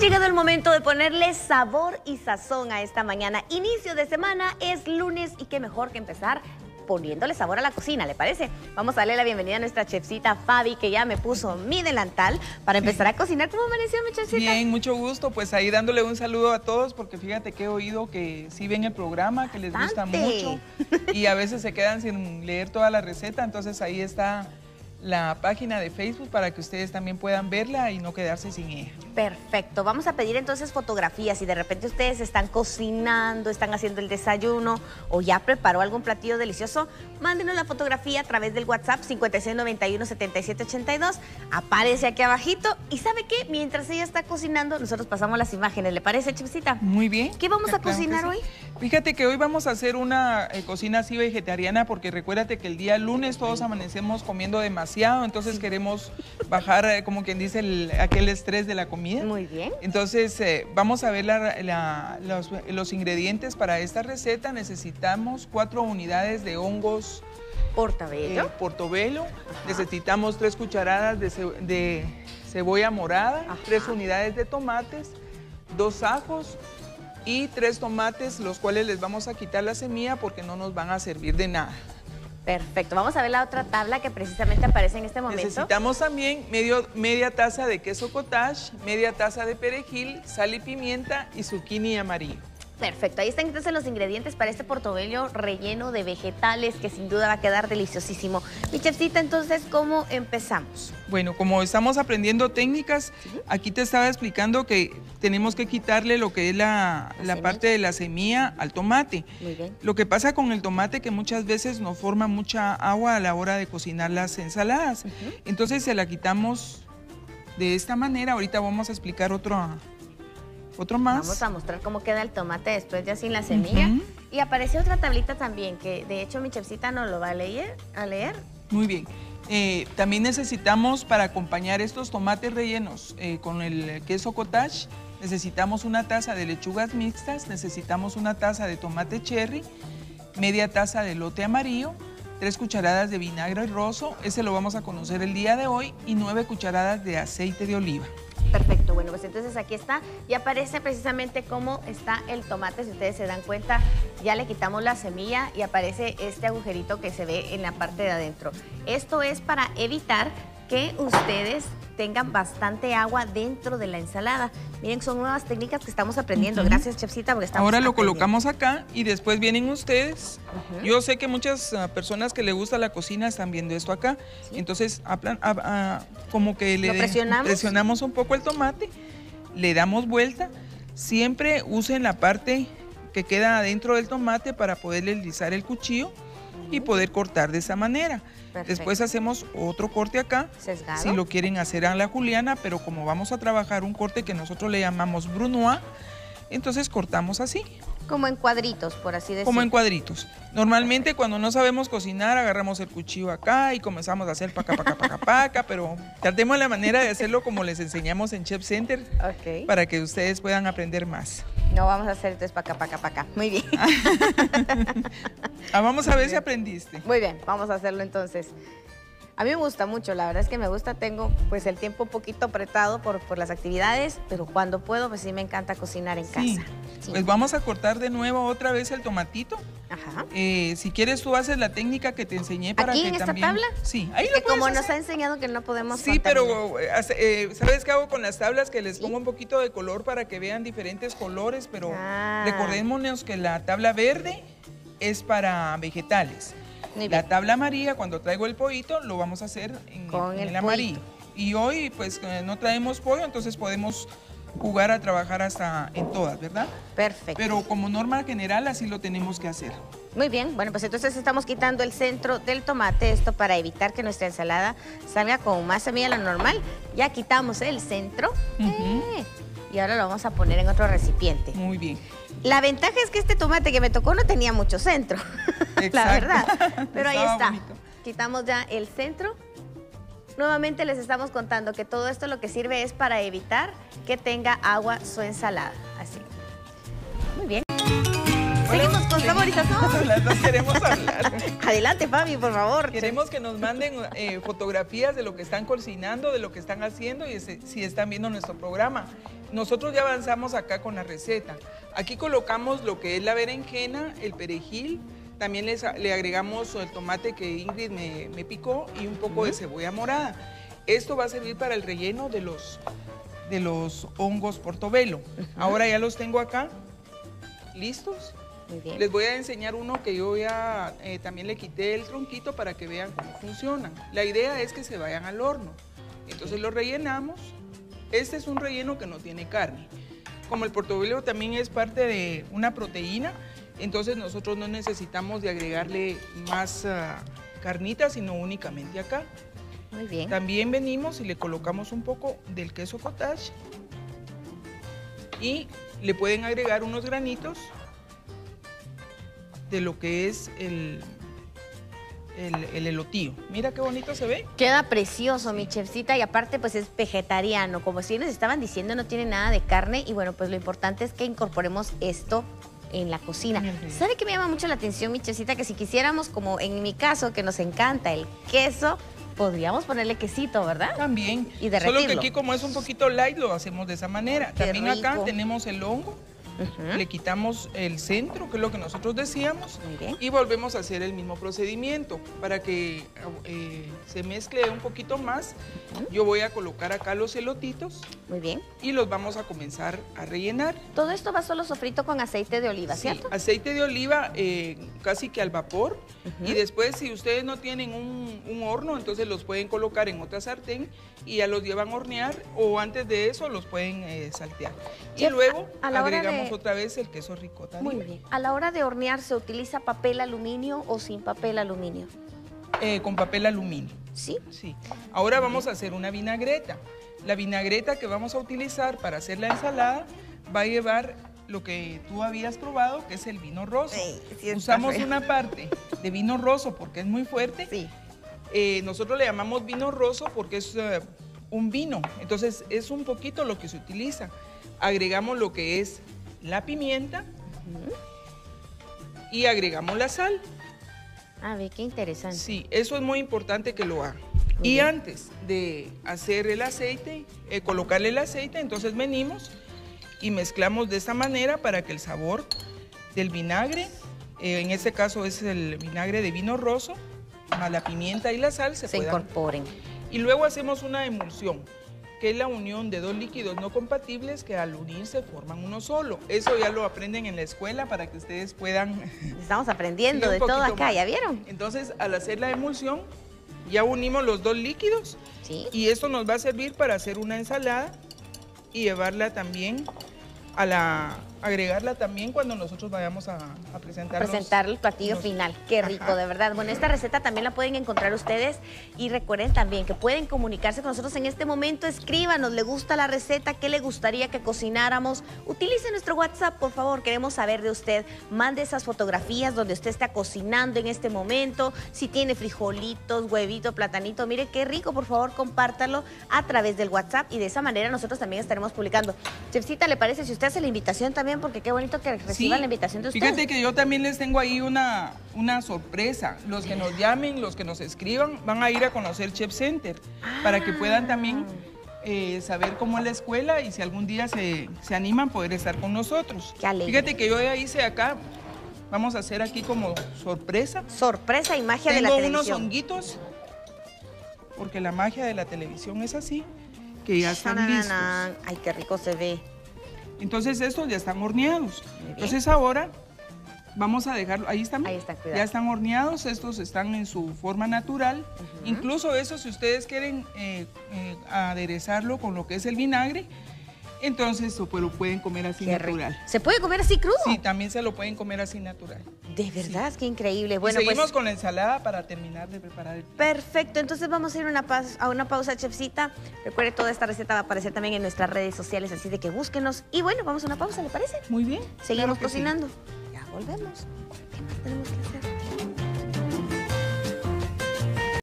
llegado el momento de ponerle sabor y sazón a esta mañana. Inicio de semana, es lunes y qué mejor que empezar poniéndole sabor a la cocina, ¿le parece? Vamos a darle la bienvenida a nuestra chefcita Fabi, que ya me puso mi delantal para empezar a cocinar. ¿Cómo amaneció mi chefcita? Bien, mucho gusto. Pues ahí dándole un saludo a todos, porque fíjate que he oído que sí ven el programa, que les gusta mucho y a veces se quedan sin leer toda la receta, entonces ahí está la página de Facebook para que ustedes también puedan verla y no quedarse sin ella. Perfecto, vamos a pedir entonces fotografías. Si de repente ustedes están cocinando, están haciendo el desayuno o ya preparó algún platillo delicioso, mándenos la fotografía a través del WhatsApp 5691-7782, aparece aquí abajito y ¿sabe qué? Mientras ella está cocinando, nosotros pasamos las imágenes, ¿le parece, chefcita? Muy bien. ¿Qué vamos a cocinar hoy? Fíjate que hoy vamos a hacer una cocina así vegetariana, porque recuérdate que el día lunes todos amanecemos comiendo demasiado, entonces queremos bajar, como quien dice, aquel estrés de la comida. Muy bien. Entonces vamos a ver los ingredientes para esta receta. Necesitamos 4 unidades de hongos portobello. Portobello. Necesitamos 3 cucharadas de cebolla morada, 3 unidades de tomates, 2 ajos y 3 tomates, los cuales les vamos a quitar la semilla porque no nos van a servir de nada. Perfecto, vamos a ver la otra tabla que precisamente aparece en este momento. Necesitamos también media taza de queso cottage, media taza de perejil, sal y pimienta y zucchini amarillo. Perfecto, ahí están entonces los ingredientes para este portobello relleno de vegetales que sin duda va a quedar deliciosísimo. Mi chefcita, entonces, ¿cómo empezamos? Bueno, como estamos aprendiendo técnicas, aquí te estaba explicando que tenemos que quitarle lo que es la parte de la semilla al tomate. Muy bien. Lo que pasa con el tomate que muchas veces nos forma mucha agua a la hora de cocinar las ensaladas. Entonces se la quitamos de esta manera. Ahorita vamos a explicar otro más. Vamos a mostrar cómo queda el tomate después ya sin la semilla. Y aparece otra tablita también que de hecho mi chefcita nos lo va a leer. Muy bien. También necesitamos, para acompañar estos tomates rellenos con el queso cottage, necesitamos una taza de lechugas mixtas, necesitamos una taza de tomate cherry, media taza de elote amarillo, 3 cucharadas de vinagre roso, ese lo vamos a conocer el día de hoy, y 9 cucharadas de aceite de oliva. Perfecto, bueno, pues entonces aquí está y aparece precisamente cómo está el tomate. Si ustedes se dan cuenta, ya le quitamos la semilla y aparece este agujerito que se ve en la parte de adentro. Esto es para evitar que ustedes tengan bastante agua dentro de la ensalada. Miren, son nuevas técnicas que estamos aprendiendo. Gracias, chefcita, porque estamos Ahora lo aprendiendo. colocamos acá y después vienen ustedes. Yo sé que muchas personas que les gusta la cocina están viendo esto acá. Entonces, como que le presionamos un poco el tomate, le damos vuelta. Siempre usen la parte que queda adentro del tomate para poder deslizar el cuchillo y poder cortar de esa manera. Perfecto. Después hacemos otro corte acá, sesgado, si lo quieren hacer a la juliana, pero como vamos a trabajar un corte que nosotros le llamamos brunoise, entonces cortamos así. como en cuadritos, por así decirlo. Como en cuadritos. Normalmente cuando no sabemos cocinar, agarramos el cuchillo acá y comenzamos a hacer paca, pero tratemos la manera de hacerlo como les enseñamos en Chef Center, para que ustedes puedan aprender más. No vamos a hacer entonces paca. Muy bien. Vamos a ver si aprendiste. Muy bien, vamos a hacerlo entonces. A mí me gusta mucho, la verdad es que me gusta, tengo pues el tiempo un poquito apretado por las actividades, pero cuando puedo pues sí me encanta cocinar en casa. Sí. Pues vamos a cortar de nuevo otra vez el tomatito. Ajá. Si quieres tú haces la técnica que te enseñé para ¿Aquí que en esta también... tabla? Sí, ahí Es lo que como puedes nos hacer. ha enseñado que no podemos Sí, contaminar. pero ¿sabes qué hago con las tablas? Que les pongo un poquito de color para que vean diferentes colores, pero recordémonos que la tabla verde es para vegetales. La tabla amarilla, cuando traigo el pollito, lo vamos a hacer en el amarillo. Y hoy, pues, no traemos pollo, entonces podemos jugar a trabajar hasta en todas, ¿verdad? Perfecto. Pero como norma general, así lo tenemos que hacer. Muy bien, bueno, pues entonces estamos quitando el centro del tomate, esto para evitar que nuestra ensalada salga con más semilla de lo normal. Ya quitamos el centro y ahora lo vamos a poner en otro recipiente. Muy bien. La ventaja es que este tomate que me tocó no tenía mucho centro, la verdad. Pero ahí está. Bonito. Quitamos ya el centro. Nuevamente les estamos contando que todo esto lo que sirve es para evitar que tenga agua su ensalada. Así. Muy bien. Seguimos con saborización. Las dos queremos hablar. Adelante, Fabi, por favor. Queremos que nos manden fotografías de lo que están cocinando, de lo que están haciendo y si están viendo nuestro programa. nosotros ya avanzamos acá con la receta. Aquí colocamos lo que es la berenjena, el perejil, también le agregamos el tomate que Ingrid me picó y un poco de cebolla morada. Esto va a servir para el relleno de los hongos portobelo. Ahora ya los tengo acá, listos. Muy bien. Les voy a enseñar uno que yo ya también le quité el tronquito para que vean cómo funcionan. La idea es que se vayan al horno. Entonces lo rellenamos. Este es un relleno que no tiene carne. Como el portobelo también es parte de una proteína, entonces nosotros no necesitamos de agregarle más carnitas, sino únicamente acá. Muy bien. También venimos y le colocamos un poco del queso cottage y le pueden agregar unos granitos de lo que es el elotío. Mira qué bonito se ve. Queda precioso, mi chefcita, y aparte pues es vegetariano, como si nos estaban diciendo, no tiene nada de carne, y bueno, pues lo importante es que incorporemos esto en la cocina. ¿Sabe qué me llama mucho la atención, mi chefcita? Que si quisiéramos, como en mi caso, que nos encanta el queso, podríamos ponerle quesito, ¿verdad? También. Y derretirlo. Solo que aquí como es un poquito light, lo hacemos de esa manera. Qué También acá rico. tenemos el hongo. Le quitamos el centro, que es lo que nosotros decíamos, Muy bien. y volvemos a hacer el mismo procedimiento. Para que se mezcle un poquito más, yo voy a colocar acá los elotitos Muy bien. y los vamos a comenzar a rellenar. Todo esto va solo sofrito con aceite de oliva, Sí, ¿cierto? aceite de oliva casi que al vapor, y después si ustedes no tienen un horno, entonces los pueden colocar en otra sartén y ya los llevan a hornear, o antes de eso los pueden saltear. Y Chef, luego a la hora agregamos de- otra vez el queso ricota. Muy Dime. bien. A la hora de hornear, ¿se utiliza papel aluminio o sin papel aluminio? Con papel aluminio. ¿Sí? Sí. Ahora vamos a hacer una vinagreta. La vinagreta que vamos a utilizar para hacer la ensalada va a llevar lo que tú habías probado, que es el vino roso. Sí, sí está Usamos feo. una parte de vino roso porque es muy fuerte. Sí. Nosotros le llamamos vino roso porque es un vino. Entonces es un poquito lo que se utiliza. Agregamos lo que es la pimienta y agregamos la sal. A ver, qué interesante. Sí, eso es muy importante que lo haga. Muy Y bien. antes de hacer el aceite, colocarle el aceite, entonces venimos y mezclamos de esta manera para que el sabor del vinagre, en este caso es el vinagre de vino roso, más la pimienta y la sal se puedan. incorporen. Y luego hacemos una emulsión, que es la unión de dos líquidos no compatibles que al unirse forman uno solo. Eso ya lo aprenden en la escuela para que ustedes puedan... Estamos aprendiendo Sí, un de todo poquito acá, más. ¿ya vieron? Entonces, al hacer la emulsión, ya unimos los dos líquidos Sí. y esto nos va a servir para hacer una ensalada y llevarla también agregarla también cuando nosotros vayamos a Presentar el platillo final. Qué rico, Ajá. de verdad. Bueno, esta receta también la pueden encontrar ustedes, y recuerden también que pueden comunicarse con nosotros en este momento. Escríbanos, ¿le gusta la receta? ¿Qué le gustaría que cocináramos? Utilice nuestro WhatsApp, por favor. Queremos saber de usted. Mande esas fotografías donde usted está cocinando en este momento. Si tiene frijolitos, huevito, platanito, mire qué rico. Por favor, compártalo a través del WhatsApp, y de esa manera nosotros también estaremos publicando. Chefcita, ¿le parece si usted hace la invitación también? Porque qué bonito que reciban la invitación de usted. Fíjate que yo también les tengo ahí una sorpresa. Los que nos llamen, los que nos escriban, van a ir a conocer Chef Center para que puedan también saber cómo es la escuela y si algún día se animan poder estar con nosotros. Qué alegre. Fíjate que yo ya hice acá, vamos a hacer aquí como sorpresa. Sorpresa y magia de la Tengo unos televisión. honguitos, porque la magia de la televisión es así, que ya están listos. Shananán. Ay, qué rico se ve. Entonces estos ya están horneados. bien. Entonces ahora vamos a dejarlo, ahí están. Ahí están, cuidado. Ya están horneados, estos están en su forma natural. Incluso eso, si ustedes quieren aderezarlo con lo que es el vinagre, entonces lo pueden comer así Qué rico. natural. ¿Se puede comer así crudo? Sí, también se lo pueden comer así natural. De verdad, qué increíble. Y Bueno, seguimos pues con la ensalada para terminar de preparar el plato. perfecto. Entonces vamos a ir a una pausa, chefcita. Recuerde, toda esta receta va a aparecer también en nuestras redes sociales, así de que búsquenos. Y bueno, vamos a una pausa, ¿le parece? Muy bien. Seguimos claro que sí. cocinando. Ya volvemos. ¿Qué más tenemos que hacer?